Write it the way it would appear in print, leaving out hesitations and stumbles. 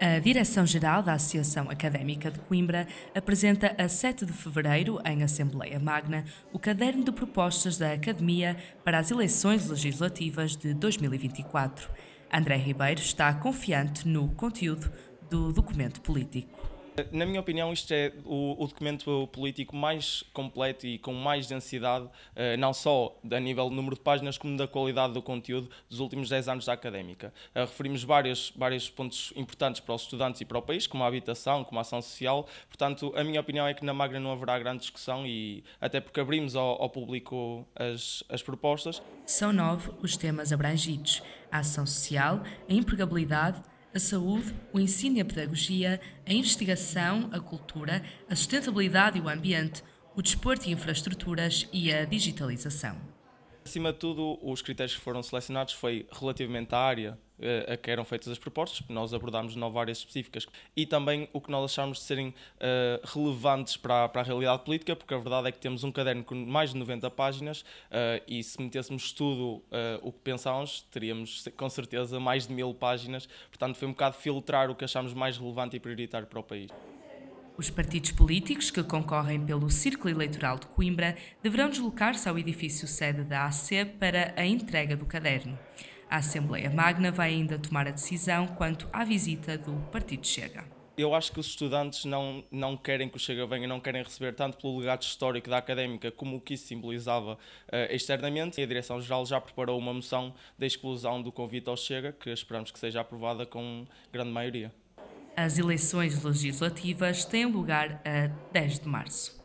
A Direção-Geral da Associação Académica de Coimbra apresenta a 7 de fevereiro, em Assembleia Magna, o Caderno de Propostas da Academia para as eleições legislativas de 2024. André Ribeiro está confiante no conteúdo do documento político. Na minha opinião, isto é o documento político mais completo e com mais densidade, não só a nível do número de páginas, como da qualidade do conteúdo dos últimos 10 anos da académica. Referimos vários pontos importantes para os estudantes e para o país, como a habitação, como a ação social. Portanto, a minha opinião é que na Magna não haverá grande discussão, e até porque abrimos ao público as propostas. São 9 os temas abrangidos: a ação social, a empregabilidade, a saúde, o ensino e a pedagogia, a investigação, a cultura, a sustentabilidade e o ambiente, o desporto e infraestruturas e a digitalização. Acima de tudo, os critérios que foram selecionados foi relativamente à área a que eram feitas as propostas, porque nós abordámos 9 áreas específicas, e também o que nós achámos de serem relevantes para a realidade política, porque a verdade é que temos um caderno com mais de 90 páginas e se metêssemos tudo o que pensávamos, teríamos com certeza mais de 1000 páginas, portanto foi um bocado filtrar o que achámos mais relevante e prioritário para o país. Os partidos políticos que concorrem pelo Círculo Eleitoral de Coimbra deverão deslocar-se ao edifício sede da AC para a entrega do caderno. A Assembleia Magna vai ainda tomar a decisão quanto à visita do Partido Chega. Eu acho que os estudantes não querem que o Chega venha, não querem receber tanto pelo legado histórico da académica como o que isso simbolizava externamente. E a Direção-Geral já preparou uma moção de exclusão do convite ao Chega, que esperamos que seja aprovada com grande maioria. As eleições legislativas têm lugar a 10 de março.